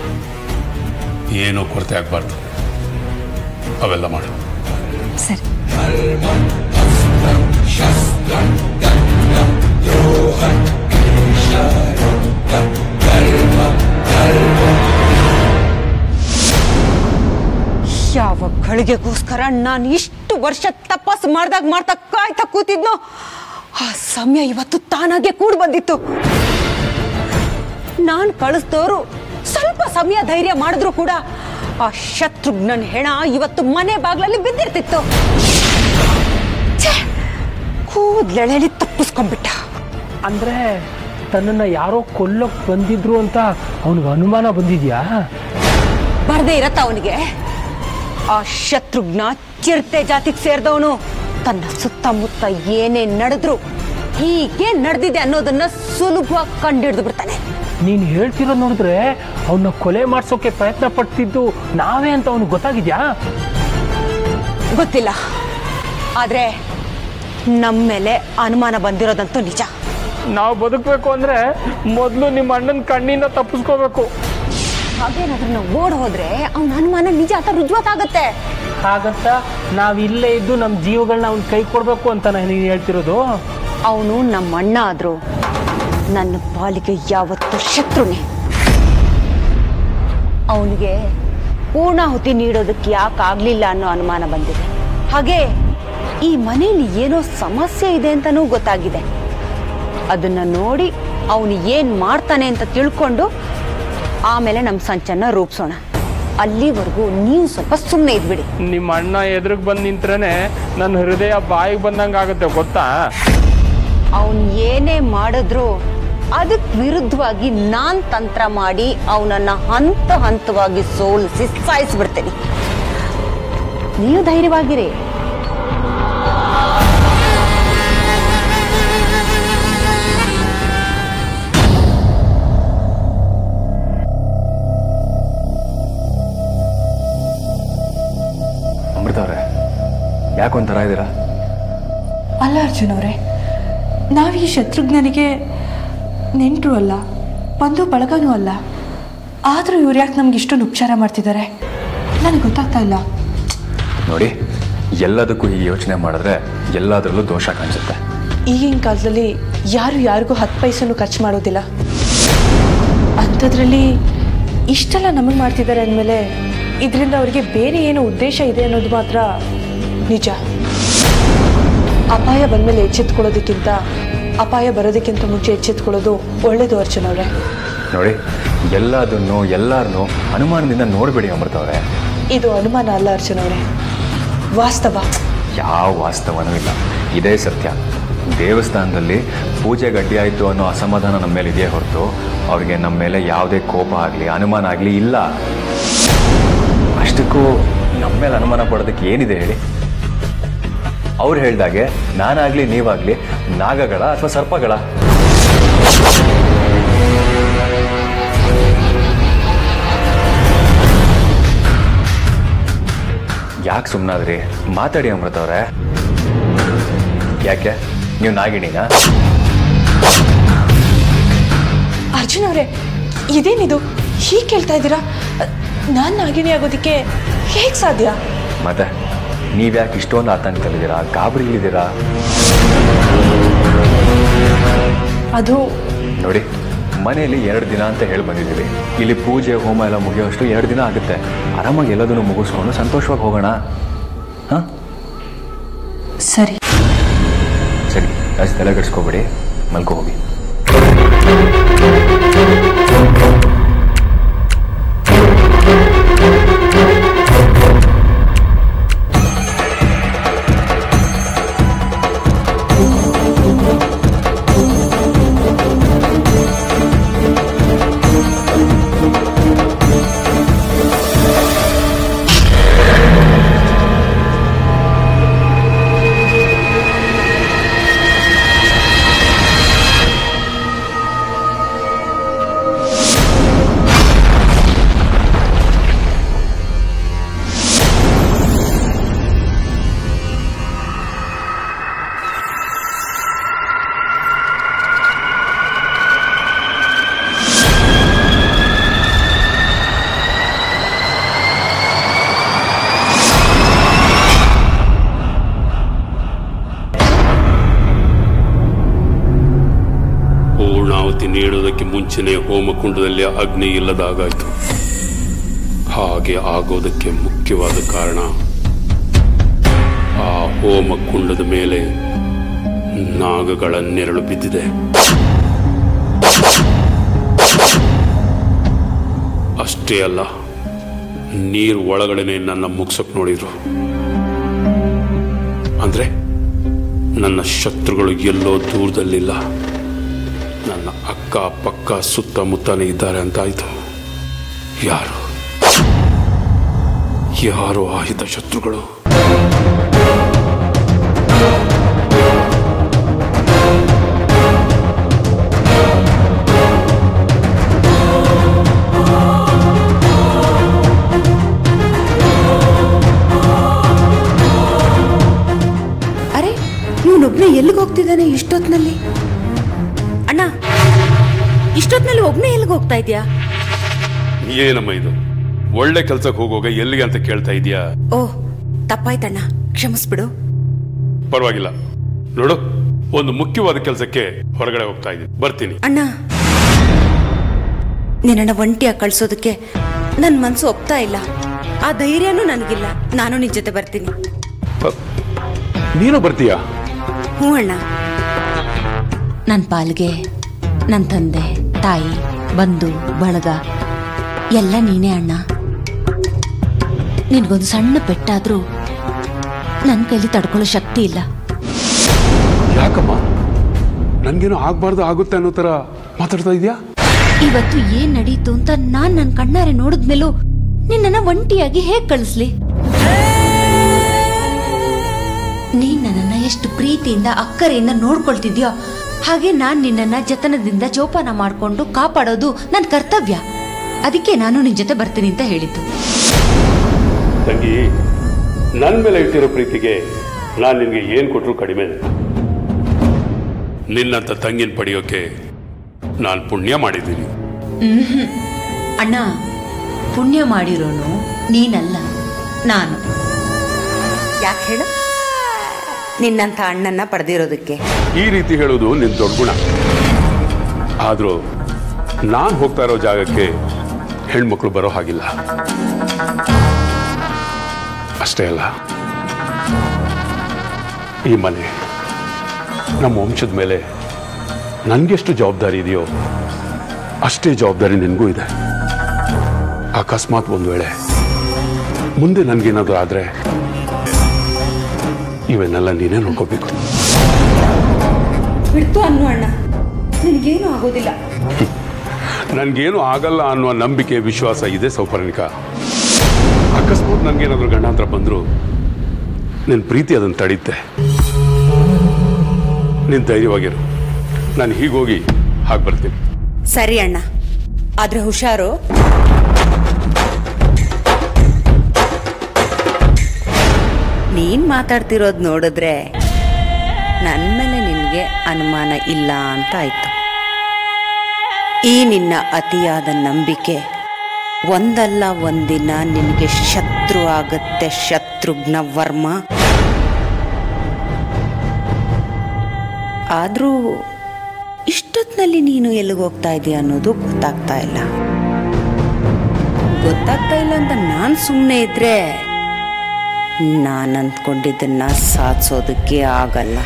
ಏನೋ ಕೊರತೆ ಆಗ್ಬಾರ್ದು, ಅವೆಲ್ಲ ಮಾಡು. ಸರಿ. ಯಾವ ಗಳಿಗೆಗೋಸ್ಕರ ನಾನು ಇಷ್ಟು ವರ್ಷ ತಪಸ್ಸು ಮಾಡ್ತಾ ಕಾಯ್ತಾ ಕೂತಿದ್ನೋ ಆ ಸಮಯ ಇವತ್ತು ತಾನಾಗೆ ಕೂಡ್ ಬಂದಿತ್ತು. ನಾನು ಕಳಿಸ್ದವರು ಸ್ವಲ್ಪ ಸಮಯ ಧೈರ್ಯ ಮಾಡಿದ್ರು ಕೂಡ ಆ ಶತ್ರುಘ್ನನ್ ಹೆಣ ಇವತ್ತು ಮನೆ ಬಾಗ್ಲಲ್ಲಿ ಬಿದ್ದಿರ್ತಿತ್ತು. ಕೂದ್ಲೆಳೆಲಿ ತಪ್ಪಿಸ್ಕೊಂಡ್ಬಿಟ್ಟ. ಅಂದ್ರೆ ತನ್ನನ್ನ ಯಾರೋ ಕೊಲ್ಲೋಕ್ ಬಂದಿದ್ರು ಅಂತ ಅವನಿಗೆ ಅನುಮಾನ ಬಂದಿದ್ಯಾ? ಬರ್ದೇ ಇರತ್ತ ಅವನಿಗೆ. ಆ ಶತ್ರುಘ್ನ ಚಿರತೆ ಜಾತಿಗೆ ಸೇರಿದವನು. ತನ್ನ ಸುತ್ತಮುತ್ತ ಏನೇ ನಡೆದ್ರು ಹೀಗೆ ನಡೆದಿದೆ ಅನ್ನೋದನ್ನ ಸುಲಭವಾಗಿ ಕಂಡಿಡ್ದು ಬಿಡ್ತಾನೆ. ನೀನ್ ಹೇಳ್ತಿರೋದು ನೋಡಿದ್ರೆ ಅವನ್ನ ಕೊಲೆ ಮಾಡ್ಸೋಕೆ ಪ್ರಯತ್ನ ಪಡ್ತಿದ್ದು ನಾವೇ ಅಂತ ಅವನಿಗೆ ಗೊತ್ತಾಗಿದ್ಯಾ? ಗೊತ್ತಿಲ್ಲ, ಆದ್ರೆ ನಮ್ಮ ಮೇಲೆ ಅನುಮಾನ ಬಂದಿರೋದಂತೂ ನಿಜ. ನಾವು ಬದುಕಬೇಕು ಅಂದ್ರೆ ಮೊದಲು ನಿಮ್ಮ ಅಣ್ಣನ ಕಣ್ಣಿಂದ ತಪ್ಪಿಸ್ಕೋಬೇಕು. ಹಾಗೇನಾದ್ರೂ ನಾವು ಓಡ್ ಹೋದ್ರೆ ಅವನ ಅನುಮಾನ ನಿಜ ಅಂತ ರುಜುವಾತಾಗತ್ತೆ. ಹಾಗಂತ ನಾವಿಲ್ಲೇ ಇದ್ದು ನಮ್ಮ ಜೀವಗಳನ್ನ ಅವ್ನ ಕೈ ಕೊಡ್ಬೇಕು ಅಂತ ನೀನು ಹೇಳ್ತಿರೋದು? ಅವನು ನಮ್ಮ ಅಣ್ಣ ಆದ್ರು ನನ್ನ ಪಾಲಿಗೆ ಯಾವತ್ತೂ ಶತ್ರುನೇ. ಅವನಿಗೆ ಪೂರ್ಣಾಹುತಿ ನೀಡೋದಕ್ಕೆ ಯಾಕಾಗ್ಲಿಲ್ಲ ಅನ್ನೋ ಅನುಮಾನ ಬಂದಿದೆ. ಹಾಗೆ ಈ ಮನೆಯಲ್ಲಿ ಏನೋ ಸಮಸ್ಯೆ ಇದೆ ಅಂತನೂ ಗೊತ್ತಾಗಿದೆ. ಅದನ್ನ ನೋಡಿ ಅವನು ಏನ್ ಮಾಡ್ತಾನೆ ಅಂತ ತಿಳ್ಕೊಂಡು ಆಮೇಲೆ ನಮ್ಮ ಸಂಚನ್ನ ರೂಪಿಸೋಣ. ಅಲ್ಲಿವರೆಗೂ ನೀವು ಸ್ವಲ್ಪ ಸುಮ್ಮನೆ ಇದ್ಬಿಡಿ. ನಿಮ್ಮ ಅಣ್ಣ ಎದುರಿಗೆ ಬಂದು ನಿಂತ್ರೇನೆ ನನ್ನ ಹೃದಯ ಬಾಯಿಗೆ ಬಂದಂಗೆ ಆಗುತ್ತೆ ಗೊತ್ತಾ? ಅವನ್ ಏನೇ ಮಾಡಿದ್ರು ಅದಕ್ಕೆ ವಿರುದ್ಧವಾಗಿ ನಾನ್ ತಂತ್ರ ಮಾಡಿ ಅವನನ್ನ ಹಂತ ಹಂತವಾಗಿ ಸೋಲಿಸಿ ಸಾಯಿಸ್ಬಿಡ್ತೇನೆ. ನೀವು ಧೈರ್ಯವಾಗಿರಿ. ಅಮೃತವ್ರೆ, ಯಾಕೊಂಥರ ಇದ್ದೀರಾ? ಅಲ್ಲ ಅರ್ಜುನ್ ಅವರೇ, ನಾವು ಈ ಶತ್ರುಘ್ನನಿಗೆ ನೆಂಟರು ಅಲ್ಲ, ಬಂಧು ಬಳಗನೂ ಅಲ್ಲ. ಆದರೂ ಇವ್ರು ಯಾಕೆ ನಮ್ಗೆ ಇಷ್ಟೊಂದು ಉಪಚಾರ ಮಾಡ್ತಿದ್ದಾರೆ ನನಗೆ ಗೊತ್ತಾಗ್ತಾ ಇಲ್ಲ. ನೋಡಿ, ಎಲ್ಲದಕ್ಕೂ ಈ ಯೋಚನೆ ಮಾಡಿದ್ರೆ ಎಲ್ಲದರಲ್ಲೂ ದೋಷ ಕಾಣಿಸುತ್ತೆ. ಈಗಿನ ಕಾಲದಲ್ಲಿ ಯಾರು ಯಾರಿಗೂ 10 ಪೈಸೆನೂ ಖರ್ಚು ಮಾಡೋದಿಲ್ಲ. ಅಂಥದ್ರಲ್ಲಿ ಇಷ್ಟೆಲ್ಲ ನಮಗೆ ಮಾಡ್ತಿದ್ದಾರೆ ಅಂದಮೇಲೆ ಇದರಿಂದ ಅವರಿಗೆ ಬೇರೆ ಏನೋ ಉದ್ದೇಶ ಇದೆ ಅನ್ನೋದು ಮಾತ್ರ ನಿಜ. ಅಪಾಯ ಬಂದಮೇಲೆ ಎಚ್ಚೆತ್ಕೊಳ್ಳೋದಕ್ಕಿಂತ ಅಪಾಯ ಬರೋದಕ್ಕಿಂತ ಮುಂಚೆ ಎಚ್ಚೆತ್ಕೊಳ್ಳೋದು ಒಳ್ಳೇದು ಅರ್ಜುನ್ ಅವರೇ. ನೋಡಿ, ಎಲ್ಲರನ್ನೂ ಅನುಮಾನದಿಂದ ನೋಡಬೇಡಿ ಅಮೃತವ್ರೆ. ಇದು ಅನುಮಾನ ಅಲ್ಲ ಅರ್ಜುನ್ ಅವರೇ, ವಾಸ್ತವ. ಯಾವ ವಾಸ್ತವನೂ ಇಲ್ಲ, ಇದೇ ಸತ್ಯ. ದೇವಸ್ಥಾನದಲ್ಲಿ ಪೂಜೆ ಗಡ್ಡಿ ಆಯಿತು ಅನ್ನೋ ಅಸಮಾಧಾನ ನಮ್ಮ ಮೇಲೆ ಇದೆಯೇ ಹೊರತು ಅವ್ರಿಗೆ ನಮ್ಮ ಮೇಲೆ ಯಾವುದೇ ಕೋಪ ಆಗಲಿ ಅನುಮಾನ ಆಗಲಿ ಇಲ್ಲ. ಅಷ್ಟಕ್ಕೂ ನಮ್ಮ ಮೇಲೆ ಅನುಮಾನ ಪಡೋದಕ್ಕೆ ಏನಿದೆ ಹೇಳಿ? ಅವ್ರು ಹೇಳ್ದಾಗೆ ನಾನಾಗಲಿ ನೀವಾಗಲಿ ನಾಗಗಳ ಅಥವಾ ಸರ್ಪಗಳ? ಯಾಕೆ ಸುಮ್ಮನಾದ್ರಿ? ಮಾತಾಡಿ ಅಮೃತವ್ರೆ. ಯಾಕೆ ನೀವು ನಾಗಿಣಿನಾ? ಅರ್ಜುನ್ ಅವರೇ, ಇದೇನಿದು ಹೀಗೆ ಕೇಳ್ತಾ ಇದ್ದೀರಾ? ನಾನು ನಾಗಿಣಿ ಆಗೋದಕ್ಕೆ ಹೇಗೆ ಸಾಧ್ಯ? ಮತ್ತೆ ನೀವ್ಯಾಕೆ ಇಷ್ಟೊಂದು ಆತಂಕದಲ್ಲಿದ್ದೀರಾ, ಗಾಬರಿಲಿದ್ದೀರಾ? ಅದು ನೋಡಿ, ಮನೆಯಲ್ಲಿ 2 ದಿನ ಅಂತ ಹೇಳಿ ಬಂದಿದ್ದೀವಿ. ಇಲ್ಲಿ ಪೂಜೆ ಹೋಮ ಎಲ್ಲ ಮುಗಿಯೋಷ್ಟು 2 ದಿನ ಆಗುತ್ತೆ. ಆರಾಮಾಗಿ ಎಲ್ಲದನ್ನು ಮುಗಿಸ್ಕೊಂಡು ಸಂತೋಷವಾಗಿ ಹೋಗೋಣ. ಹಾಂ, ಸರಿ ಸರಿ. ಅಷ್ಟು ತಲೆ ಕೆಡಿಸ್ಕೋಬೇಡಿ, ಮಲ್ಕೋ ಹೋಗಿ. ಮುಂಚೆನೆ ಹೋಮಕುಂಡದಲ್ಲಿ ಅಗ್ನಿ ಇಲ್ಲದಾಗಾಯ್ತು. ಹಾಗೆ ಆಗೋದಕ್ಕೆ ಮುಖ್ಯವಾದ ಕಾರಣ ಆ ಹೋಮಕುಂಡದ ಮೇಲೆ ನಾಗಗಳ ನೆರಳು ಬಿದ್ದಿದೆ. ಅಷ್ಟೇ ಅಲ್ಲ, ನೀರು ಒಳಗಡೆನೆ ನನ್ನ ಮುಗ್ಸಕ್ ನೋಡಿದ್ರು. ಅಂದ್ರೆ ನನ್ನ ಶತ್ರುಗಳು ಎಲ್ಲೋ ದೂರದಲ್ಲಿಲ್ಲ, ನನ್ನ ಅಕ್ಕ ಪಕ್ಕ ಸುತ್ತಮುತ್ತನೇ ಇದ್ದಾರೆ ಅಂತಾಯ್ತು. ಯಾರು ಆಹಿತ ಶತ್ರುಗಳು? ಅರೆ, ಇವನೊಬ್ನೇ ಎಲ್ಲಿಗೆ ಹೋಗ್ತಿದ್ದಾನೆ ಇಷ್ಟೊತ್ತಿನಲ್ಲಿ? ಅಣ್ಣ, ಇಷ್ಟೊತ್ತಿನಲ್ಲಿ ಒಬ್ನೇ ಎಲ್ಲಿಗೆ ಹೋಗ್ತಾ ಇದೆಯಾ? ಏನಮ್ಮ ಇದು? ಒಳ್ಳೆ ಕೆಲ್ಸಕ್ಕೆ ಹೋಗುವಾಗ ಎಲ್ಲಿಗೆ ಅಂತ ಕೇಳ್ತಾ ಇದೀಯಾ? ಓಹ್, ತಪ್ಪಾಯ್ತಣ್ಣ, ಕ್ಷಮಿಸ್ಬಿಡು. ಪರವಾಗಿಲ್ಲ. ನೋಡು, ಒಂದು ಮುಖ್ಯವಾದ ಕೆಲಸಕ್ಕೆ ಹೊರಗಡೆ ಹೋಗ್ತಾ ಇದ್ದೀನಿ, ಬರ್ತೀನಿ. ಅಣ್ಣ, ನಿನ್ನ ಒಂಟಿಯಾಗಿ ಕಳ್ಸೋದಕ್ಕೆ ನನ್ನ ಮನ್ಸು ಒಪ್ತಾ ಇಲ್ಲ. ಆ ಧೈರ್ಯನೂ ನನಗಿಲ್ಲ. ನಾನು ನಿನ್ ಜೊತೆ ಬರ್ತೀನಿ. ನೀನು ಬರ್ತೀಯಾ? ಹ್ಞೂ ಅಣ್ಣ. ನನ್ನ ಪಾಲ್ಗೆ ನನ್ನ ತಂದೆ ತಾಯಿ ಬಂಧು ಬಳಗ ಎಲ್ಲ ನೀನೇ ಅಣ್ಣ. ನಿನ್ಗೊಂದು ಸಣ್ಣ ಪೆಟ್ಟಾದ್ರೂ ನನ್ನ ಕೈಲಿ ತಡ್ಕೊಳ್ಳೋ ಶಕ್ತಿ ಇಲ್ಲ. ಯಾಕಮ್ಮ, ನನ್ಗೇನು ಆಗ್ಬಾರ್ದು ಆಗುತ್ತೆ ಅನ್ನೋ ತರ ಮಾತಾಡ್ತಾ ಇದೀಯಾ? ಇವತ್ತು ಏನ್ ನಡೀತು ಅಂತ ನಾನ್ ನನ್ನ ಕಣ್ಣಾರೆ ನೋಡಿದ್ಮೇಲೂ ನಿನ್ನನ್ನ ಒಂಟಿಯಾಗಿ ಹೇಗ್ ಕಳಿಸ್ಲಿ? ನೀನ್ ನನ್ನನ್ನ ಎಷ್ಟು ಪ್ರೀತಿಯಿಂದ ಅಕ್ಕರೆಯಿಂದ ನೋಡ್ಕೊಳ್ತಿದ್ಯೋ ಹಾಗೆ ನಾನ್ ನಿನ್ನನ್ನ ಜತನದಿಂದ ಜೋಪಾನ ಮಾಡ್ಕೊಂಡು ಕಾಪಾಡೋದು ನನ್ನ ಕರ್ತವ್ಯ. ಅದಕ್ಕೆ ನಾನು ನಿನ್ ಜೊತೆ ಬರ್ತೀನಿ ಅಂತ ಹೇಳಿದ್ದು. ತಂಗಿ, ನನ್ನ ಮೇಲೆ ಇಟ್ಟಿರೋ ಪ್ರೀತಿಗೆ ನಾನು ನಿನ್ಗೆ ಏನ್ ಕೊಟ್ರು ಕಡಿಮೆ. ನಿನ್ನಂತ ತಂಗಿನ ಪಡೆಯೋಕೆ ನಾನು ಪುಣ್ಯ ಮಾಡಿದ್ದೀನಿ. ಅಣ್ಣ, ಪುಣ್ಯ ಮಾಡಿರೋನು ನೀನಲ್ಲ, ನಾನು. ಯಾಕೆ ಹೇಳು? ನಿನ್ನಂಥ ಅಣ್ಣನ್ನ ಪಡೆದಿರೋದಕ್ಕೆ. ಈ ರೀತಿ ಹೇಳೋದು ನಿನ್ ದೊಡ್ಡ ಗುಣ. ಆದ್ರೂ ನಾನು ಹೋಗ್ತಾ ಇರೋ ಜಾಗಕ್ಕೆ ಹೆಣ್ಮಕ್ಳು ಬರೋ ಹಾಗಿಲ್ಲ. ಅಷ್ಟೇ ಅಲ್ಲ, ಈ ಮನೆ ನಮ್ಮ ವಂಶದ ಮೇಲೆ ನನ್ಗೆಷ್ಟು ಜವಾಬ್ದಾರಿ ಇದೆಯೋ ಅಷ್ಟೇ ಜವಾಬ್ದಾರಿ ನಿನಗೂ ಇದೆ. ಅಕಸ್ಮಾತ್ ಒಂದು ವೇಳೆ ಮುಂದೆ ನನ್ಗೇನಾದ್ರೂ ಆದ್ರೆ ಇವನ್ನೆಲ್ಲ ನೀನೇ ನೋಡ್ಕೋಬೇಕು. ಬಿಡ್ತು ಅನ್ನು ಅಣ್ಣ, ನಿನಗೇನು ಆಗೋದಿಲ್ಲ. ನನ್ಗೇನು ಆಗಲ್ಲ ಅನ್ನುವ ನಂಬಿಕೆ ವಿಶ್ವಾಸ ಇದೆ ಸೌಪರ್ಣಿಕ. ಅಕಸ್ಮಾತ್ ನನ್ಗೇನಾದ್ರೂ ಗಂಡಾಂತರ ಬಂದ್ರು ನಿನ್ ಪ್ರೀತಿ ಅದನ್ನು ತಡೀತೆ. ನೀನ್ ಧೈರ್ಯವಾಗಿರು, ನಾನು ಹೀಗೋಗಿ ಹಾಗೆ ಬರ್ತೀನಿ. ಸರಿ ಅಣ್ಣ, ಆದ್ರೆ ಹುಷಾರು. ನೀನ್ ಮಾತಾಡ್ತಿರೋದು ನೋಡಿದ್ರೆ ನನ್ನ ಮೇಲೆ ನಿನ್ಗೆ ಅನುಮಾನ ಇಲ್ಲ ಅಂತ ಆಯ್ತು. ಈ ನಿನ್ನ ಅತಿಯಾದ ನಂಬಿಕೆ ಒಂದಲ್ಲ ಒಂದಿನ ನಿನಗೆ ಶತ್ರು ಆಗತ್ತೆ ಶತ್ರುಘ್ನ ವರ್ಮ. ಆದ್ರೂ ಇಷ್ಟೊತ್ತಿನಲ್ಲಿ ನೀನು ಎಲ್ಲಿಗೆ ಹೋಗ್ತಾ ಇದೀಯ ಅನ್ನೋದು ಗೊತ್ತಾಗ್ತಾ ಇಲ್ಲ ಅಂತ ನಾನು ಸುಮ್ಮನೆ ಇದ್ರೆ ನಾನು ಅಂದ್ಕೊಂಡಿದ್ದನ್ನ ಸಾಧಿಸೋದಕ್ಕೆ ಆಗಲ್ಲ.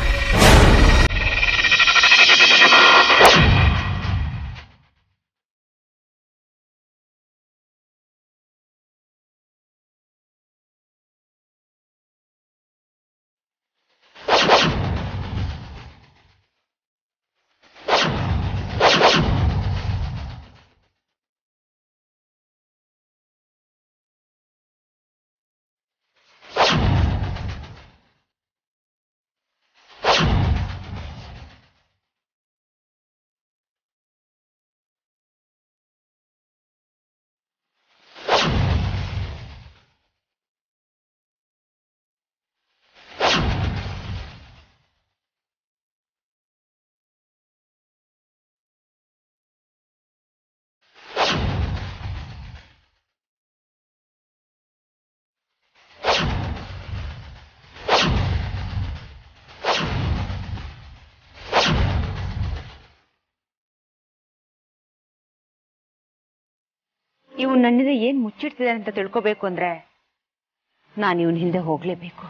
ಇವನು ನನ್ನಿಂದ ಏನ್ ಮುಚ್ಚಿಡ್ತಿದೆ ಅಂತ ತಿಳ್ಕೋಬೇಕು ಅಂದ್ರೆ ನಾನು ಇವನ್ ಹಿಂದೆ ಹೋಗ್ಲೇಬೇಕು.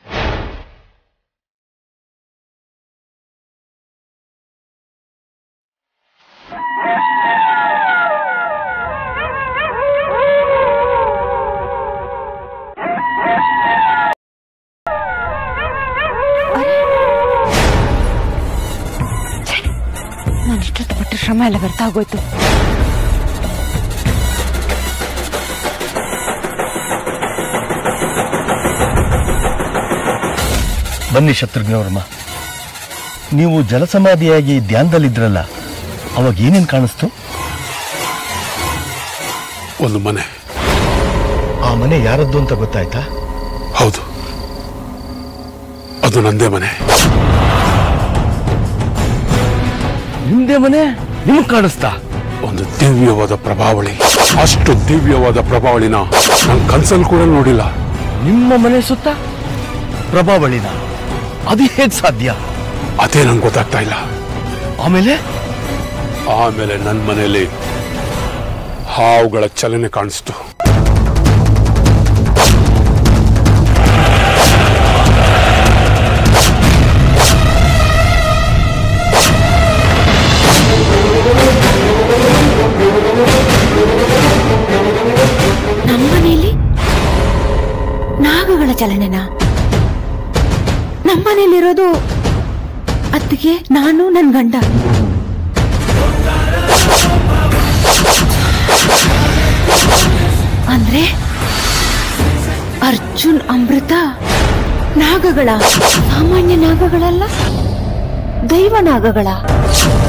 ನಾನು ಇಷ್ಟೊತ್ತು ಪಟ್ಟ ಶ್ರಮ ಎಲ್ಲ ವ್ಯರ್ಥ ಆಗೋಯ್ತು. ಬನ್ನಿ ಶತ್ರುಘ್ನವರ್ಮ, ನೀವು ಜಲಸಮಾಧಿಯಾಗಿ ಧ್ಯಾನದಲ್ಲಿದ್ರಲ್ಲ, ಅವಾಗ ಏನೇನು ಕಾಣಿಸ್ತು? ಒಂದು ಮನೆ. ಆ ಮನೆ ಯಾರದ್ದು ಅಂತ ಗೊತ್ತಾಯ್ತಾ? ಹೌದು, ಅದು ನಂದೇ ಮನೆ. ನಿಮ್ದೇ ಮನೆ ನಿಮಗ್ ಕಾಣಿಸ್ತಾ? ಒಂದು ದಿವ್ಯವಾದ ಪ್ರಭಾವಳಿ. ಅಷ್ಟು ದಿವ್ಯವಾದ ಪ್ರಭಾವಳಿನ ನಾನು ಕನ್ಸಲ್ಲಿ ಕೂಡ ನೋಡಿಲ್ಲ. ನಿಮ್ಮ ಮನೆ ಸುತ್ತ ಪ್ರಭಾವಳಿನ? ಅದು ಹೇಗ್ ಸಾಧ್ಯ? ಅದೇ ನಂಗೆ ಗೊತ್ತಾಗ್ತಾ ಇಲ್ಲ. ಆಮೇಲೆ ನನ್ನ ಮನೆಯಲ್ಲಿ ಹಾವುಗಳ ಚಲನೆ ಕಾಣಿಸ್ತು. ನಮ್ಮನೇಲಿ ನಾಗಗಳ ಚಲನೆನಾ? ನಮ್ಮನೇಲಿರೋದು ಅತ್ತಿಗೆ, ನಾನು, ನನ್ನ ಗಂಡ. ಅಂದ್ರೆ ಅರ್ಜುನ್, ಅಮೃತ ನಾಗಗಳ? ಸಾಮಾನ್ಯ ನಾಗಗಳಲ್ಲ, ದೈವ ನಾಗಗಳ.